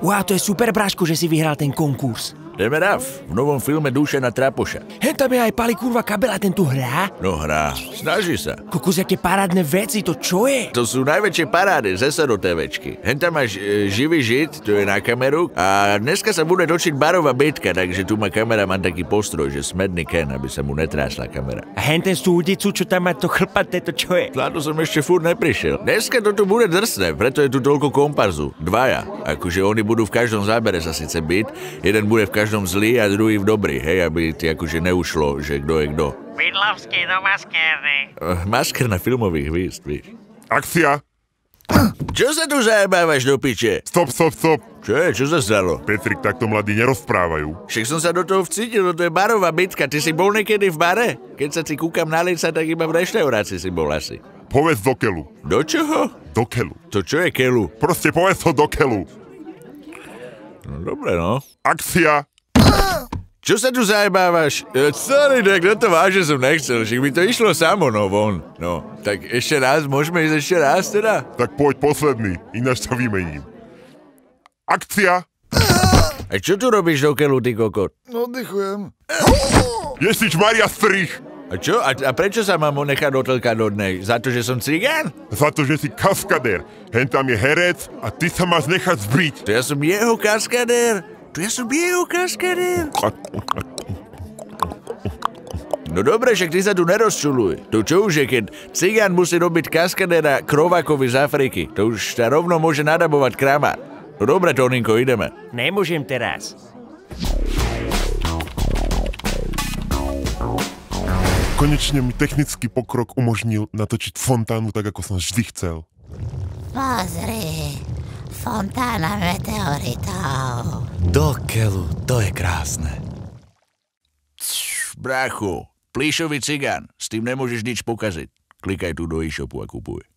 Wow, to je super, bráško, že si vyhrál ten konkurs. Jdeme Raf, v novom filme Duše na Trapoša. Hen tam je aj Pali kurva Kabela, ten tu hrá. No hrá, snaží sa. Kokos, jaké parádne veci, to čo je? To sú najväčšie parády z SRO TVčky. Hen tam máš živý žid, to je na kameru. A dneska sa bude točiť barová bitka, takže tu má kameraman taký postroj, že smedný Ken, aby sa mu netrásla kamera. A hen ten súdicu, čo tam má to chlpaté, to čo je? Na to som ešte furt neprišiel. Dneska to tu bude drsné, preto je tu toľko komparzu. Dvaja. Akože oni budú v každom zábere sa síce byť, jeden bude v každom zlý a druhý v dobrý, hej, aby ti akože neušlo, že kto je kto. Bydlovský do maskérny. Masker na filmových hvízd, víš. Akcia! Čo sa tu zajebávaš do piče? Stop. Čo je? Čo sa stalo? Petrik, takto mladí nerozprávajú. Však som sa do toho vcítil, to je barová bitka. Ty si bol niekedy v bare? Keď sa ti kúkam na lica, tak iba v reštaurácii si bol asi. Povedz do keľu. Do čoho? Do keľu. To čo je keľu? Proste povedz to do keľu. No dobre, no. Akcia! Čo sa tu zajebávaš? Sorry, tak to vážne som nechcel, že by to išlo samo, no von. No, tak ešte raz, môžeme ísť ešte raz teda? Tak poď posledný, ináč sa vymením. Akcia! A čo tu robíš do keľu, ty kokot? Oddychujem. Ježiš Maria strich! A čo? A prečo sa mám nechať otlkať od nej? Za to, že som cigán? Za to, že si kaskadér. Hen tam je herec a ty sa máš nechať zbiť. To ja som jeho kaskadér. No dobre, však ty sa tu nerozčuluj. To čo už je, keď cigán musí robiť kaskadéra Krovákovi z Afriky. To už sa rovno môže nadabovať kramár. No dobre, Toninko, ideme. Nemôžem teraz. Konečne mi technický pokrok umožnil natočiť fontánu tak, ako som vždy chcel. Pozri, fontána meteoritov. Do keľu, to je krásne. Brácho, plíšový cigán, s tým nemôžeš nič pokaziť. Klikaj tu do e-shopu a kupuj.